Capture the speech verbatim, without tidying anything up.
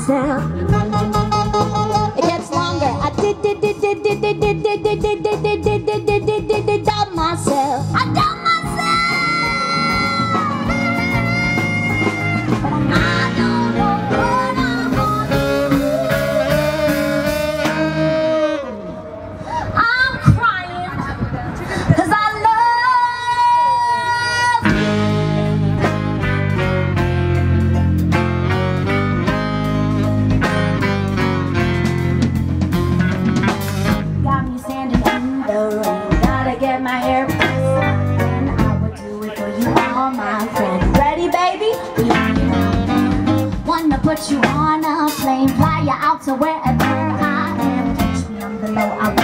myself. It gets longer. I did did did did did did did did did did did did did did did did did did did myself. I done myself. But I don't know what I'm gonna do. I'm crying 'cause I love you. Got me standing in the rain, gotta get my hair fixed, and I would do it for you, all my friends. Ready, baby? We on you now. Wanna put you on a plane, fly you out to wherever I am. Touch me on the low, I